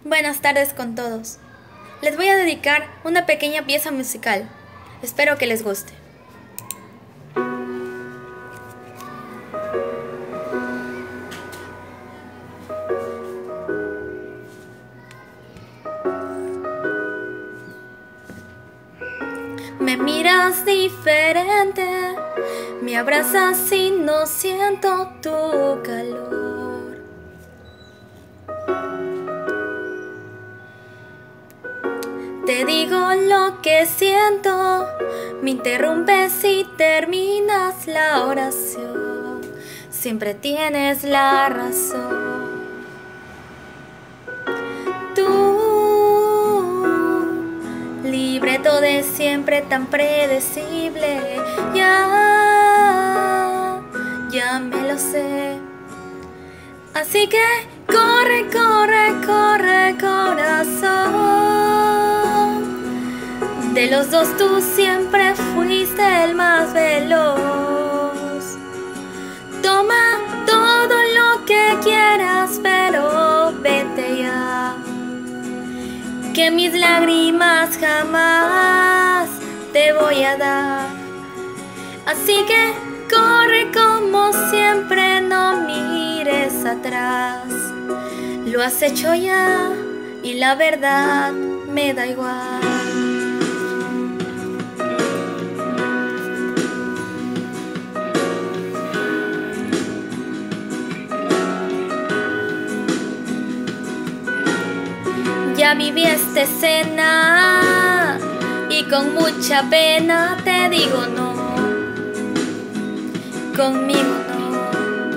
Buenas tardes con todos. Les voy a dedicar una pequeña pieza musical. Espero que les guste. Me miras diferente, me abrazas y no siento tu calor. Te digo lo que siento, me interrumpes y terminas la oración. Siempre tienes la razón. Libreto de siempre tan predecible, ya me lo sé. Así que corre, corre, corre, corazón. De los dos tú siempre fuiste el más veloz. Toma todo lo que quieras, pero vete ya, que mis lágrimas jamás te voy a dar. Así que corre como siempre, no mires atrás. Lo has hecho ya y la verdad me da igual. Ya viví esta escena y con mucha pena te digo no, conmigo no.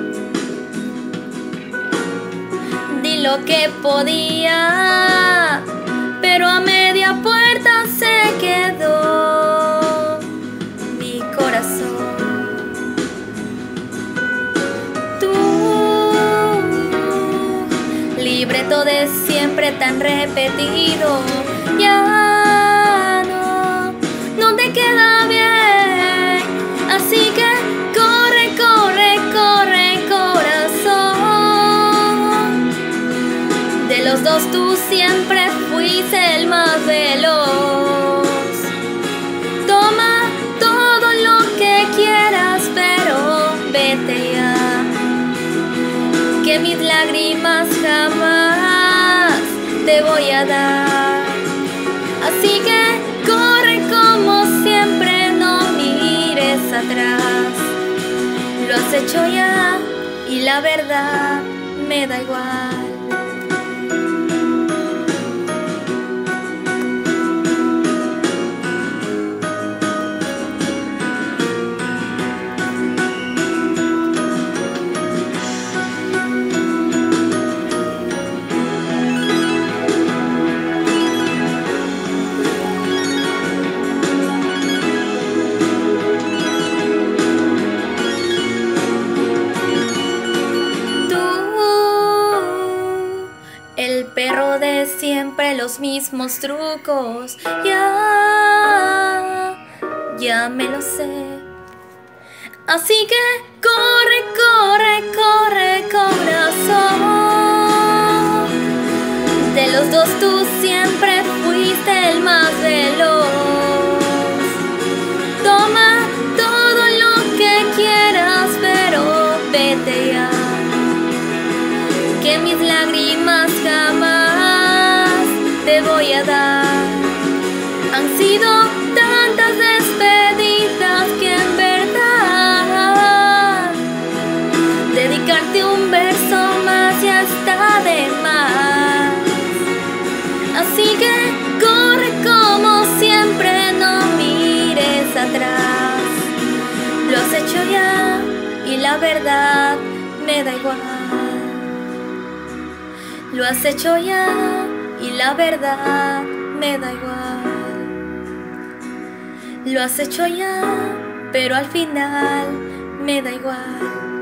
Di lo que podía, pero a media puerta se quedó mi corazón. Libreto de siempre tan repetido, ya no te queda bien. Así que corre, corre, corre, corazón. De los dos tú siempre fuiste el más veloz. Toma todo lo que quieras, pero vete ya, que mis lágrimas jamás te voy a dar. Así que corre como siempre, no mires atrás. Lo has hecho ya y la verdad me da igual. El perro de siempre, los mismos trucos, ya me lo sé. Así que corre, corre, corre, corazón. De los dos tú siempre fuiste el más veloz. Toma todo lo que quieras, pero vete ya, que mis lágrimas jamás te voy a dar. Han sido tantas despedidas que en verdad dedicarte un verso más ya está de más. Así que corre como siempre, no mires atrás. Lo has hecho ya y la verdad me da igual. Lo has hecho ya y la verdad me da igual. Lo has hecho ya, pero al final me da igual.